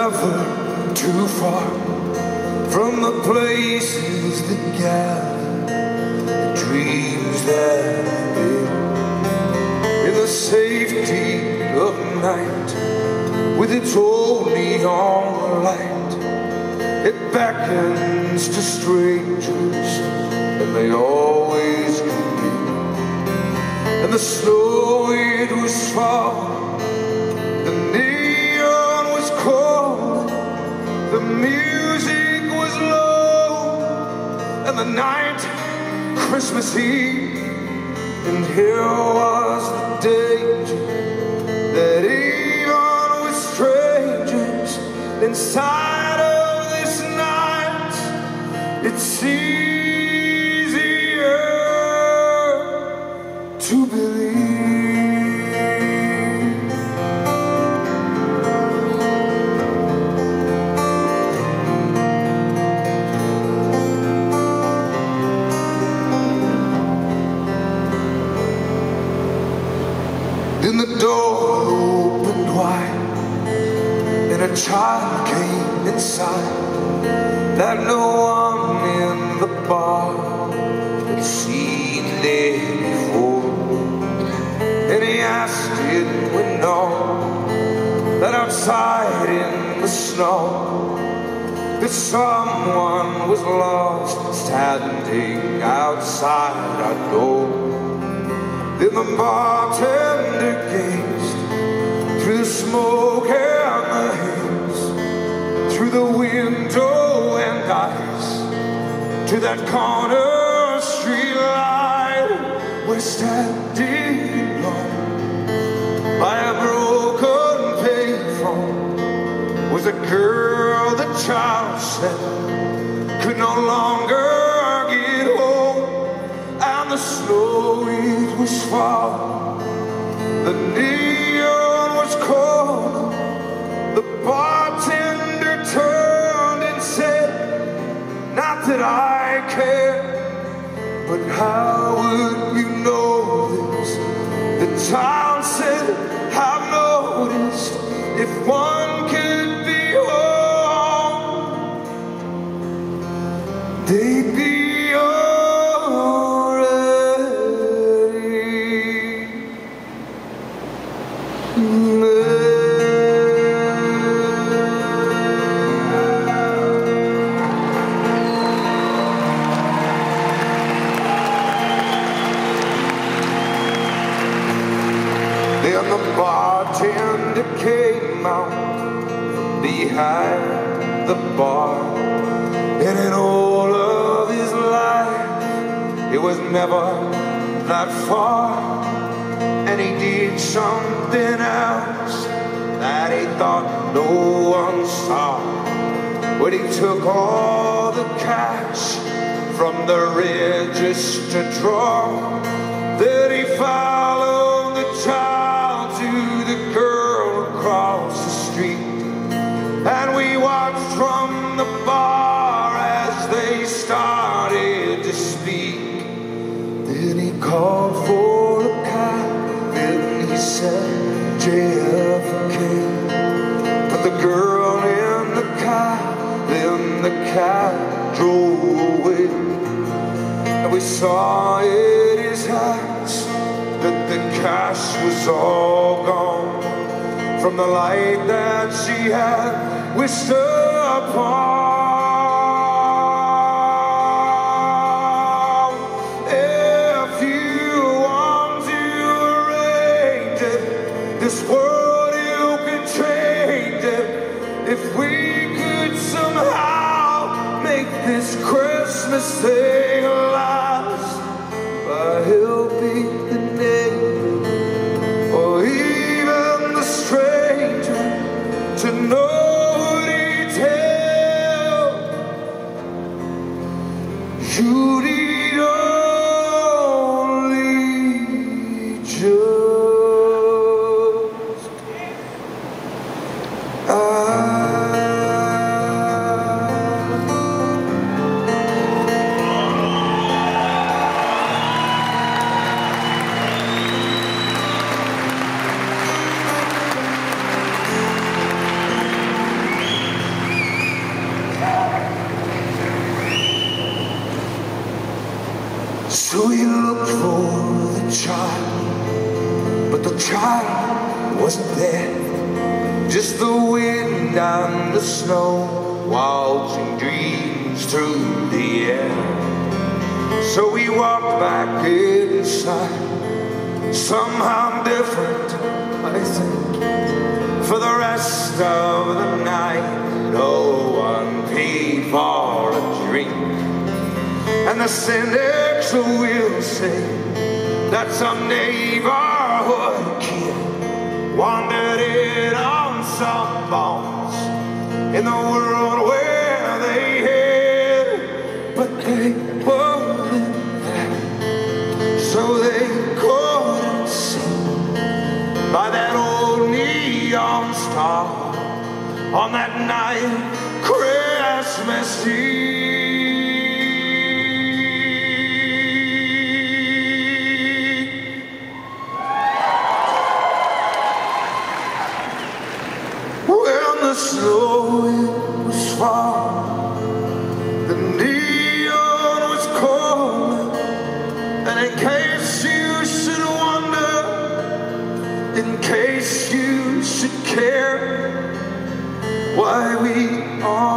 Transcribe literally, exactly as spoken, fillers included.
never too far from the places that gather the dreams that have been. In the safety of night, with its old neon light, it beckons to strangers, and they always can be. And the snow, it was falling, the neon was cold, the music was low, and the night, Christmas Eve. And here was the danger that even with strangers inside of this night, it's easier to believe. Then the door opened wide, and a child came inside that no one in the bar had seen there before. And he asked, did we know that outside in the snow that someone was lost standing outside our door? Then the bartender gazed through the smoke and the haze, through the window and eyes, to that corner street light where standing alone by a broken payphone was a girl the child said could no longer get home. And the snow, it was falling, the neon was cold, the bartender turned and said, not that I care, but how would you know this? The child said, I've noticed if one could be home, they'd be home. Then the bartender came out behind the bar, and in all of his life it was never that far. And he did something else that he thought no one saw, when he took all the cash from the register drawer. Then he followed the child to the girl across the street, and we watched from the bar as they started to speak. Then he called for a cab, then he said J F K. Put the girl in the cab, then the cab drove away. And we saw in his eyes that the cash was all gone from the light that she had wished upon. If you want to arrange it, this world you can change it. If we could somehow make this Christmas thing last by helping the neighbor or even the stranger to know detail, you need only just I. looked for the child, but the child wasn't there. Just the wind and the snow, waltzing dreams through the air. So we walked back inside, somehow different, I think. For the rest of the night, no one paid for a drink. And the cynics will say that some neighborhood kid wandered in on some bones in the world where they hid, but they weren't there, so they couldn't see by that old neon star on that night, Christmas Eve. When the snow was falling, the neon was calling, and in case you should wonder, in case you should care, why we are